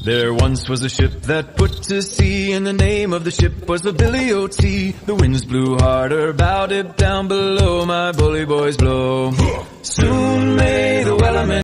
There once was a ship that put to sea, and the name of the ship was the Billy O.T. The winds blew harder, bowed it down below, my bully boys blow. Soon may